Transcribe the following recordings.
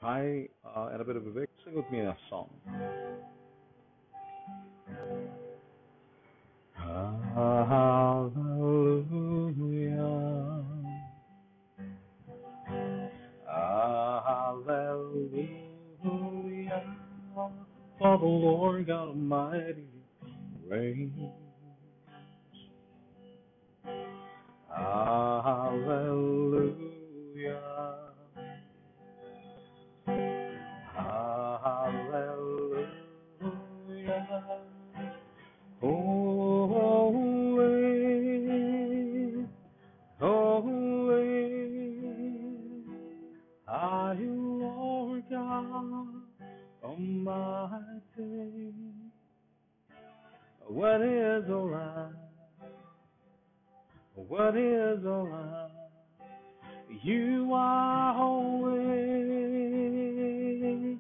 Hi, and a bit of Vivek. Sing with me a song. Hallelujah. Hallelujah. For the Lord God Almighty reigns. Hallelujah. Hallelujah. Holy, holy are you, Lord God Almighty. What is a lamb? What is a lamb? You are holy,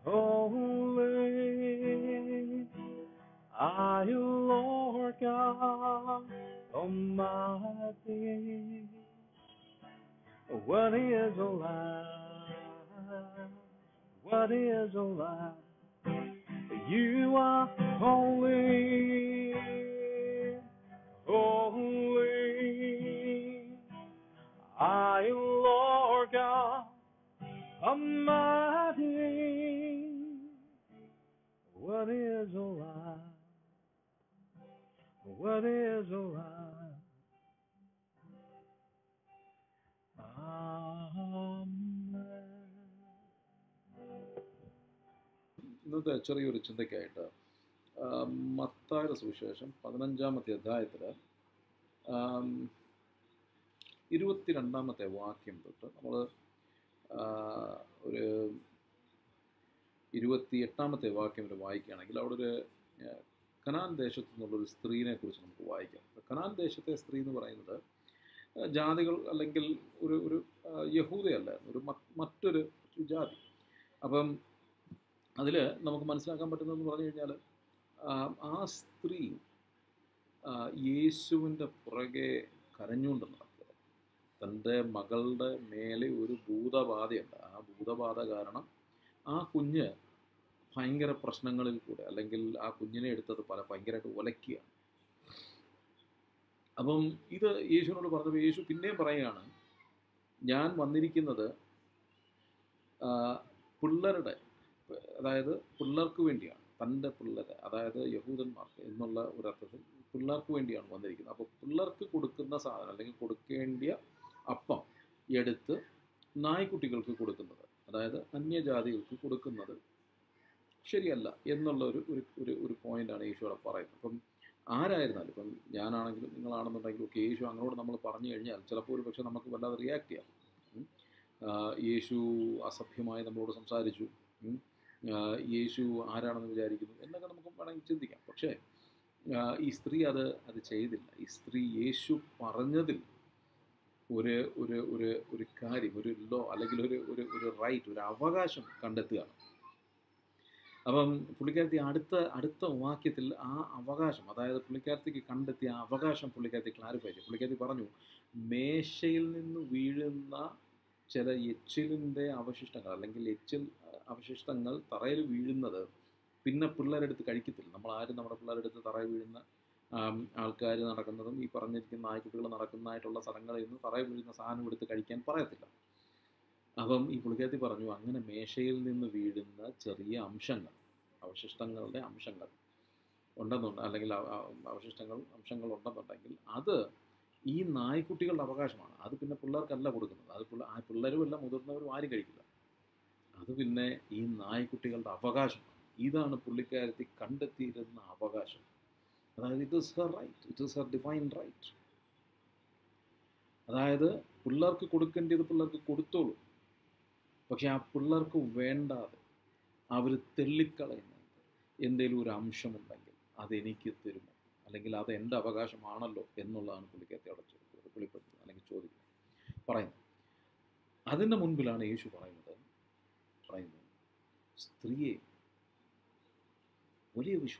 holy are you, Lord God Almighty. What is a lamb? What is a lamb? You are holy, holy. I am Lord God Almighty. What is a lamb? What is a lamb? Amen. ഇന്നത്തെ ചെറിയൊരു ചിന്തയ്ക്കായിട്ട് മത്തായിയുടെ സുവിശേഷം 15-ാമത്തെ അധ്യായത്തിൽ 22-ാമത്തെ വാക്യം തൊട്ട് നമ്മൾ ഒരു 28-ാമത്തെ വാക്യം വരെ വായിക്കുകയാണെങ്കിൽ അവിടെ ഒരു കനാൻ ദേശത്തു നിന്നുള്ളൊരു സ്ത്രീനെ കുറിച്ച് നമുക്ക് വായിക്കാം. കനാൻ ദേശത്തെ സ്ത്രീ എന്ന് പറയുന്നത് ജാതികൾ അല്ലെങ്കിൽ ഒരു ഒരു യഹൂദയല്ലായിരുന്നു, ഒരു മറ്റൊരു ജാതി. അപ്പം അതിൽ നമുക്ക് മനസ്സിലാക്കാൻ പറ്റുന്നതെന്ന് പറഞ്ഞു കഴിഞ്ഞാൽ ആ സ്ത്രീ യേശുവിൻ്റെ പുറകെ കരഞ്ഞുകൊണ്ട് നടക്കുക. തൻ്റെ മകളുടെ മേലെ ഒരു ഭൂതബാധയുണ്ട്. ആ ഭൂതബാധ കാരണം ആ കുഞ്ഞ് ഭയങ്കര പ്രശ്നങ്ങളിൽ കൂടെ, അല്ലെങ്കിൽ ആ കുഞ്ഞിനെ എടുത്തത് ഭയങ്കരമായിട്ട് ഉലയ്ക്കുകയാണ്. അപ്പം ഇത് യേശുവിനോട് പറഞ്ഞപ്പോൾ യേശു പിന്നെയും പറയുകയാണ്, ഞാൻ വന്നിരിക്കുന്നത് പിള്ളേരുടെ, അതായത് പിള്ളേർക്ക് വേണ്ടിയാണ്, തൻ്റെ പിള്ളേരെ, അതായത് യഹൂദന്മാർക്ക് എന്നുള്ള ഒരർത്ഥത്തിൽ പിള്ളേർക്ക് വേണ്ടിയാണ് വന്നിരിക്കുന്നത്. അപ്പോൾ പിള്ളേർക്ക് കൊടുക്കുന്ന സാധനം അല്ലെങ്കിൽ കൊടുക്കേണ്ടിയ അപ്പം എടുത്ത് നായ്ക്കുട്ടികൾക്ക് കൊടുക്കുന്നത്, അതായത് അന്യജാതികൾക്ക് കൊടുക്കുന്നത് ശരിയല്ല എന്നുള്ള ഒരു പോയിൻ്റാണ് യേശു അവിടെ പറയുന്നത്. അപ്പം ആരായിരുന്നാലും, ഇപ്പം ഞാനാണെങ്കിലും നിങ്ങളാണെന്നുണ്ടെങ്കിലും ഒക്കെ യേശു അങ്ങോട്ട് നമ്മൾ പറഞ്ഞു കഴിഞ്ഞാൽ ചിലപ്പോൾ ഒരു പക്ഷേ നമുക്ക് വല്ലാതെ റിയാക്ട് ചെയ്യാം. യേശു അസഭ്യമായി നമ്മളോട് സംസാരിച്ചു, യേശു ആരാണെന്ന് വിചാരിക്കുന്നു എന്നൊക്കെ നമുക്ക് വേണമെങ്കിൽ ചിന്തിക്കാം. പക്ഷേ ഈ സ്ത്രീ അത് ചെയ്തില്ല. ഈ സ്ത്രീ യേശു പറഞ്ഞതിൽ ഒരു ഒരു ഒരു ഒരു കാര്യം, ഒരു ലോ അല്ലെങ്കിൽ ഒരു റൈറ്റ്, ഒരു അവകാശം കണ്ടെത്തുകയാണ്. അപ്പം പുള്ളിക്കാരത്തി അടുത്ത വാക്യത്തിൽ ആ അവകാശം, അതായത് പുള്ളിക്കാരത്തിക്ക് കണ്ടെത്തിയ ആ അവകാശം പുള്ളിക്കാരത്തി ക്ലാരിഫൈ ചെയ്തു. പുള്ളിക്കാരത്തി പറഞ്ഞു, മേശയിൽ നിന്ന് വീഴുന്ന ചില എച്ചിലിൻ്റെ അവശിഷ്ടങ്ങൾ അല്ലെങ്കിൽ എച്ചിൽ അവശിഷ്ടങ്ങൾ തറയിൽ വീഴുന്നത് പിന്നെ പിള്ളേരെടുത്ത് കഴിക്കത്തില്ല. നമ്മളാരും നമ്മുടെ പിള്ളേരെടുത്ത് തറയിൽ വീഴുന്ന ആൾക്കാർ നടക്കുന്നതും ഈ പറഞ്ഞിരിക്കുന്ന നായ്ക്കുട്ടികൾ നടക്കുന്നതായിട്ടുള്ള സ്ഥലങ്ങളിൽ നിന്ന് തറയിൽ വീഴുന്ന സാധനം എടുത്ത് കഴിക്കാൻ പറയത്തില്ല. അപ്പം ഈ പുള്ളിക്കാരത്തി പറഞ്ഞു, അങ്ങനെ മേശയിൽ നിന്ന് വീഴുന്ന ചെറിയ അവശിഷ്ടങ്ങളുടെ അംശങ്ങൾ ഉണ്ടെന്നുണ്ട്, അല്ലെങ്കിൽ അംശങ്ങൾ ഉണ്ടെന്നുണ്ടെങ്കിൽ അത് ഈ നായ്ക്കുട്ടികളുടെ അവകാശമാണ്. അത് പിന്നെ പിള്ളേർക്കല്ല കൊടുക്കുന്നത്. അത് പിള്ളേരുമല്ല മുതിർന്നവരും ആരും കഴിക്കില്ല. അത് പിന്നെ ഈ നായ്ക്കുട്ടികളുടെ അവകാശമാണ്. ഇതാണ് പുള്ളിക്കാരത്തി കണ്ടെത്തിയിരുന്ന അവകാശം. അതായത് it is her right, it is her divine right. അതായത് പിള്ളേർക്ക് കൊടുക്കേണ്ടത് പിള്ളേർക്ക് കൊടുത്തോളൂ, പക്ഷെ ആ പിള്ളേർക്ക് വേണ്ടാതെ അവർ തെള്ളിക്കളയുന്നത് എന്തെങ്കിലും ഒരു അംശമുണ്ടെങ്കിൽ അതെനിക്ക് തരുമോ, അല്ലെങ്കിൽ അത് എൻ്റെ അവകാശമാണല്ലോ എന്നുള്ളതാണ് പുള്ളിക്കാരത്തി അവിടെ വെളിപ്പെടുത്തുന്നത് അല്ലെങ്കിൽ പറയുന്നത്. അതിൻ്റെ മുൻപിലാണ് യേശു പറയുന്നത്, സ്ത്രീയെ, വലിയ വിശ്വാസം.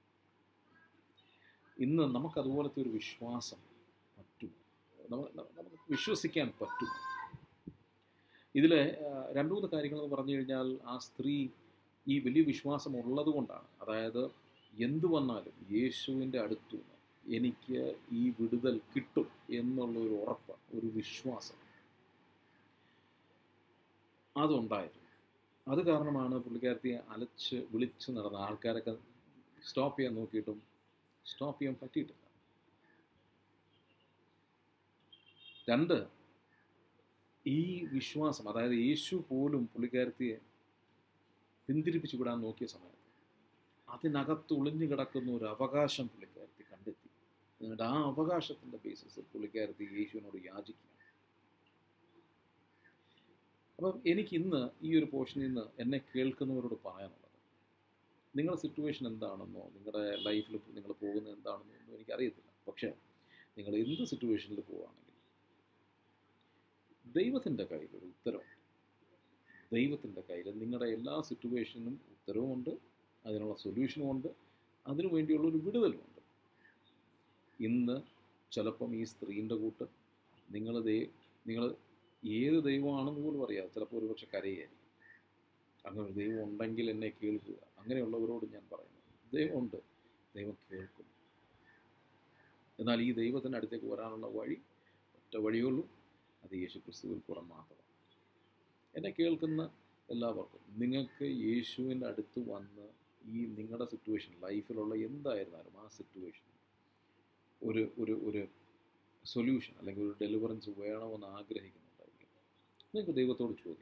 ഇന്ന് നമുക്കതുപോലത്തെ ഒരു വിശ്വാസം പറ്റുമോ? നമുക്ക് വിശ്വസിക്കാൻ പറ്റുമോ? ഇതിലെ രണ്ട് മൂന്ന് കാര്യങ്ങളെന്ന് പറഞ്ഞു കഴിഞ്ഞാൽ, ആ സ്ത്രീ ഈ വലിയ വിശ്വാസം ഉള്ളത് കൊണ്ടാണ്. അതായത് എന്തു വന്നാലും യേശുവിൻ്റെ അടുത്തു നിന്ന് എനിക്ക് ഈ വിടുതൽ കിട്ടും എന്നുള്ളൊരു ഉറപ്പ്, ഒരു വിശ്വാസം അതുണ്ടായിരുന്നു. അത് കാരണമാണ് പുള്ളിക്കാരത്തിയെ അലച്ച് വിളിച്ച് നടന്ന ആൾക്കാരൊക്കെ സ്റ്റോപ്പ് ചെയ്യാൻ നോക്കിയിട്ടും സ്റ്റോപ്പ് ചെയ്യാൻ പറ്റിയിട്ടില്ല. രണ്ട്, ഈ വിശ്വാസം, അതായത് യേശു പോലും പുള്ളിക്കാരത്തിയെ പിന്തിരിപ്പിച്ചു വിടാൻ നോക്കിയ സമയത്ത് അതിനകത്ത് ഒളിഞ്ഞു കിടക്കുന്ന ഒരു അവകാശം പുള്ളിക്കാരത്തി കണ്ടെത്തി. എന്നിട്ട് ആ അവകാശത്തിൻ്റെ ബേസിസിൽ പുള്ളിക്കാരത്തി യേശുവിനോട് യാചിക്കുകയാണ്. അപ്പം എനിക്ക് ഇന്ന് ഈ ഒരു പോർഷനിൽ നിന്ന് എന്നെ കേൾക്കുന്നവരോട് പറയാനുള്ളത്, നിങ്ങളുടെ സിറ്റുവേഷൻ എന്താണെന്നോ നിങ്ങളുടെ ലൈഫിൽ നിങ്ങൾ പോകുന്നത് എന്താണെന്നോ ഒന്നും എനിക്കറിയത്തില്ല. പക്ഷേ നിങ്ങൾ എന്ത് സിറ്റുവേഷനിൽ പോവുകയാണെങ്കിൽ ദൈവത്തിൻ്റെ കയ്യിൽ ഒരു ഉത്തരവുണ്ട്. ദൈവത്തിൻ്റെ കയ്യിൽ നിങ്ങളുടെ എല്ലാ സിറ്റുവേഷനും ഉത്തരവുമുണ്ട്, അതിനുള്ള സൊല്യൂഷനുമുണ്ട്, അതിനു വേണ്ടിയുള്ളൊരു വിടുതലുമുണ്ട്. ഇന്ന് ചിലപ്പം ഈ സ്ത്രീൻ്റെ കൂട്ട് നിങ്ങൾ ഏത് ദൈവമാണെന്ന് പോലും അറിയാതെ ചിലപ്പോൾ ഒരുപക്ഷെ കരയായിരിക്കും. അങ്ങനെ ഒരു ദൈവം ഉണ്ടെങ്കിൽ എന്നെ കേൾക്കുക. അങ്ങനെയുള്ളവരോട് ഞാൻ പറയുന്നു, ദൈവമുണ്ട്, ദൈവം കേൾക്കും. എന്നാൽ ഈ ദൈവത്തിൻ്റെ അടുത്തേക്ക് വരാനുള്ള വഴി ഒറ്റ വഴിയുള്ളൂ, അത് യേശു ക്രിസ്തുവിൽ കൂടെ മാത്രമാണ്. എന്നെ കേൾക്കുന്ന എല്ലാവർക്കും നിങ്ങൾക്ക് യേശുവിൻ്റെ അടുത്ത് വന്ന് ഈ നിങ്ങളുടെ സിറ്റുവേഷൻ, ലൈഫിലുള്ള എന്തായിരുന്നാലും ആ സിറ്റുവേഷൻ ഒരു ഒരു ഒരു സൊല്യൂഷൻ അല്ലെങ്കിൽ ഒരു ഡെലിവറൻസ് വേണമെന്ന് ആഗ്രഹിക്കുന്നുണ്ടായിരിക്കും, നിങ്ങൾക്ക് ദൈവത്തോട് ചോദിക്കാം.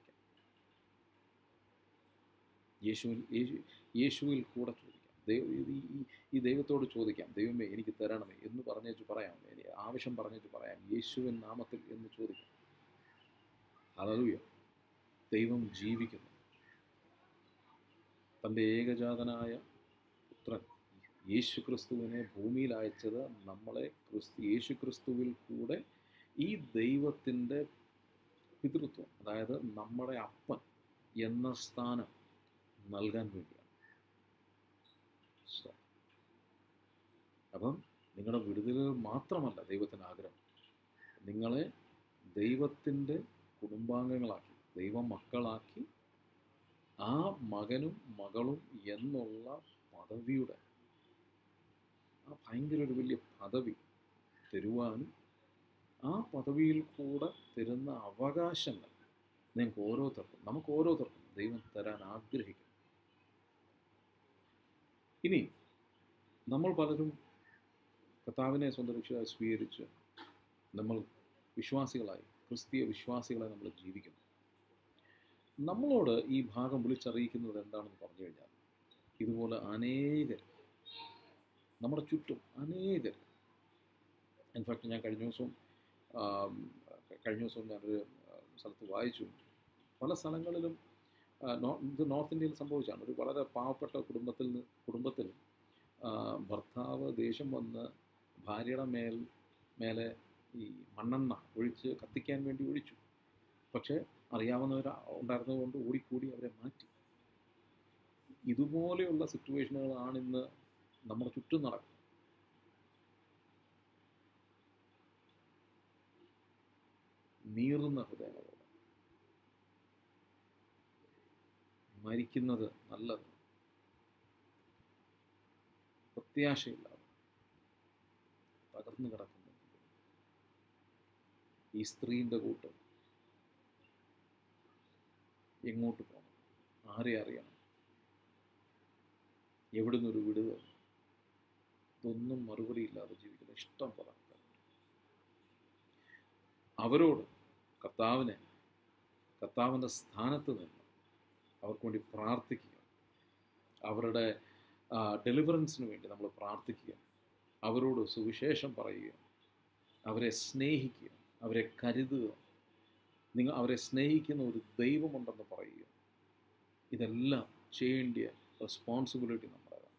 യേശുവിൽ കൂടെ ചോദിക്കാം. ഈ ദൈവത്തോട് ചോദിക്കാം, ദൈവമേ എനിക്ക് തരണമേ എന്ന് പറഞ്ഞേച്ച് പറയാം, ആവശ്യം പറഞ്ഞേച്ച് പറയാം, യേശുവിൻ നാമത്തിൽ എന്ന് ചോദിക്കാം. ഹല്ലേലൂയ. ദൈവം ജീവിക്കുന്നു. തൻ്റെ ഏകജാതനായ പുത്രൻ യേശു ക്രിസ്തുവിനെ ഭൂമിയിൽ അയച്ചത് നമ്മളെ യേശു ക്രിസ്തുവിൽ കൂടെ ഈ ദൈവത്തിൻ്റെ പിതൃത്വം, അതായത് നമ്മുടെ അപ്പൻ എന്ന സ്ഥാനം നൽകാൻ വേണ്ടിയാണ്. അപ്പം നിങ്ങളുടെ വിടുതൽ മാത്രമല്ല ദൈവത്തിൻ്റെ ആഗ്രഹം, നിങ്ങളെ ദൈവത്തിൻ്റെ കുടുംബാംഗങ്ങളാക്കി, ദൈവമക്കളാക്കി, ആ മകനും മകളും എന്നുള്ള പദവിയുടെ ആ ഭയങ്കര ഒരു വലിയ പദവി തരുവാനും ആ പദവിയിൽ കൂടെ തരുന്ന അവകാശങ്ങൾ നമുക്ക് ഓരോരുത്തർക്കും ദൈവം തരാൻ ആഗ്രഹിക്കും. ഇനി നമ്മൾ പലരും കർത്താവിനെ സ്വന്തം രക്ഷയായി സ്വീകരിച്ച് നമ്മൾ വിശ്വാസികളായി, ക്രിസ്തീയ വിശ്വാസികളായി നമ്മൾ ജീവിക്കുന്നു. നമ്മളോട് ഈ ഭാഗം വിളിച്ചറിയിക്കുന്നത് എന്താണെന്ന് പറഞ്ഞു കഴിഞ്ഞാൽ, ഇതുപോലെ അനേകർ നമ്മുടെ ചുറ്റും അനേകർ, ഇൻഫാക്ട് ഞാൻ കഴിഞ്ഞ ദിവസവും ഞാനൊരു സ്ഥലത്ത് വായിച്ചു, പല സ്ഥലങ്ങളിലും ഇത് നോർത്ത് ഇന്ത്യയിൽ സംഭവിച്ചാണ്. ഒരു വളരെ പാവപ്പെട്ട കുടുംബത്തിൽ ഭർത്താവ് ദേഷ്യം വന്ന് ഭാര്യയുടെ മേലെ ഈ മണ്ണെണ്ണ ഒഴിച്ച് കത്തിക്കാൻ വേണ്ടി ഒഴിച്ചു. പക്ഷേ അറിയാവുന്നവർ ഉണ്ടായിരുന്നതുകൊണ്ട് ഓടിക്കൂടി അവരെ മാറ്റി. ഇതുപോലെയുള്ള സിറ്റുവേഷനുകളാണ് ഇന്ന് നമ്മുടെ ചുറ്റും നടക്കുന്നത്. നീറുന്ന ഹൃദയങ്ങളോടെ മരിക്കുന്നത് നല്ലത്, പ്രത്യാശയില്ലാതെ തകർന്നു കിടക്കുന്നു ഈ സ്ത്രീൻ്റെ കൂട്ട് എങ്ങോട്ട് പോകണം, ആരെ അറിയണം, എവിടുന്നൊരു വിടുതൽ, ഇതൊന്നും മറുപടിയില്ലാതെ ജീവിക്കുന്ന ഇഷ്ടം പോലെ ആൾക്കാരുണ്ട്. അവരോട് കർത്താവിൻ്റെ സ്ഥാനത്ത് നിന്ന് അവർക്ക് വേണ്ടി പ്രാർത്ഥിക്കുക, അവരുടെ ഡെലിവറൻസിന് വേണ്ടി നമ്മൾ പ്രാർത്ഥിക്കുക, അവരോട് സുവിശേഷം പറയുക, അവരെ സ്നേഹിക്കുക, അവരെ കരുതുക, അവരെ സ്നേഹിക്കുന്ന ഒരു ദൈവമുണ്ടെന്ന് പറയുക. ഇതെല്ലാം ചെയ്യേണ്ട റെസ്പോൺസിബിലിറ്റി നമ്മുടേതാണ്.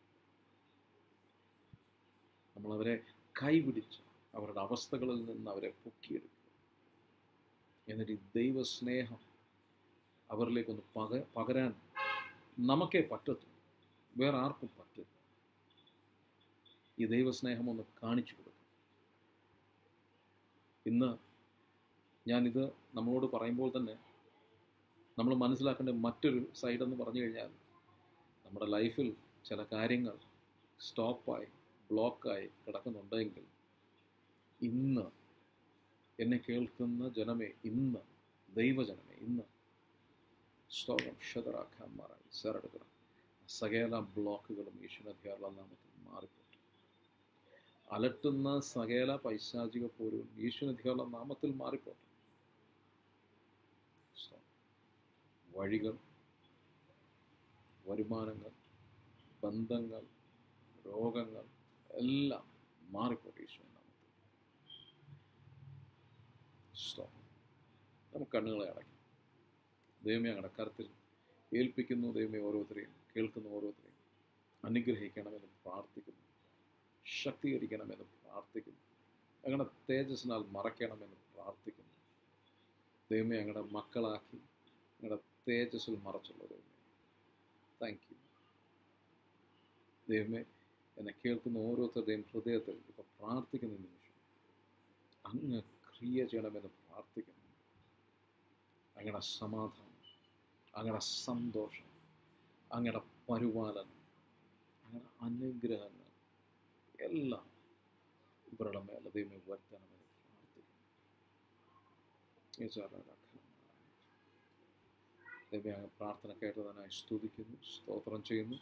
നമ്മളവരെ കൈപിടിച്ച് അവരുടെ അവസ്ഥകളിൽ നിന്ന് അവരെ പൊക്കിയെടുക്കുക. എന്നിട്ട് ഈ ദൈവസ്നേഹം അവരിലേക്കൊന്ന് പകരാൻ നമുക്കേ പറ്റത്തുള്ളൂ, വേറെ ആർക്കും പറ്റില്ല. ഈ ദൈവസ്നേഹം ഒന്ന് കാണിച്ചു കൊടുക്കും. ഇന്ന് ഞാനിത് നമ്മളോട് പറയുമ്പോൾ തന്നെ നമ്മൾ മനസ്സിലാക്കേണ്ട മറ്റൊരു സൈഡെന്ന് പറഞ്ഞു കഴിഞ്ഞാൽ, നമ്മുടെ ലൈഫിൽ ചില കാര്യങ്ങൾ സ്റ്റോപ്പായി ബ്ലോക്കായി കിടക്കുന്നുണ്ടെങ്കിൽ, ഇന്ന് എന്നെ കേൾക്കുന്ന ജനമേ, ഇന്ന് ദൈവജനമേ, ഇന്ന് സ്തോത്രം ക്ഷതറാക്കാൻ മാറായി സേറെടുക്കണം. സകല ബ്ലോക്കുകളും യേശുവിന്റെ നാമത്തിൽ മാറിപ്പോട്ടെ. അലട്ടുന്ന സകല പൈശാചിക പോരും യേശുവിന്റെ നാമത്തിൽ മാറിപ്പോട്ടെ. വഴികൾ, വരുമാനങ്ങൾ, ബന്ധങ്ങൾ, രോഗങ്ങൾ എല്ലാം മാറിപ്പോട്ടെ യേശുവിന്റെ നാമത്തിൽ. നമുക്ക് കണ്ണുകളെ അടയ്ക്കും. ദൈവമേ, അങ്ങയുടെ കരത്തിൽ ഏൽപ്പിക്കുന്നു. ദൈവമേ, ഓരോരുത്തരെയും കേൾക്കുന്ന ഓരോരുത്തരെയും അനുഗ്രഹിക്കണമെന്ന് പ്രാർത്ഥിക്കുന്നു. ശക്തീകരിക്കണമെന്ന് പ്രാർത്ഥിക്കുന്നു. അങ്ങയുടെ തേജസ്സിനാൽ മറയ്ക്കണമെന്ന് പ്രാർത്ഥിക്കുന്നു. ദൈവമേ, അങ്ങയുടെ മക്കളാക്കി അങ്ങയുടെ തേജസ്സിൽ മറച്ചുള്ള ദൈവമേ, താങ്ക് യു. ദൈവമേ, എന്നെ കേൾക്കുന്ന ഓരോരുത്തരുടെയും ഹൃദയത്തിൽ ഇപ്പോൾ പ്രാർത്ഥിക്കുന്ന നിമിഷം അങ്ങ് ക്രിയ ചെയ്യണമെന്ന് പ്രാർത്ഥിക്കുന്നു. അങ്ങയുടെ സമാധാനം, അങ്ങയുടെ സന്തോഷം, അങ്ങയുടെ പരിപാലനം, അങ്ങയുടെ അനുഗ്രഹങ്ങൾ എല്ലാം ഇവരുടെ മേലെ ദൈവമേ വരുത്തണമെന്ന് പ്രാർത്ഥിക്കുന്നു. ദൈവമേ, അങ്ങ് പ്രാർത്ഥന കേട്ടതിനായി സ്തുതിക്കുന്നു, സ്തോത്രം ചെയ്യുന്നു.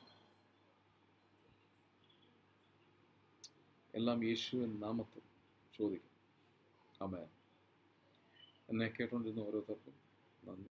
എല്ലാം യേശുവിൻ നാമത്തിൽ ചോദിക്കുന്നു. ആമേൻ. എന്നെ കേട്ടുകൊണ്ടിരുന്ന ഓരോരുത്തർക്കും നന്ദി.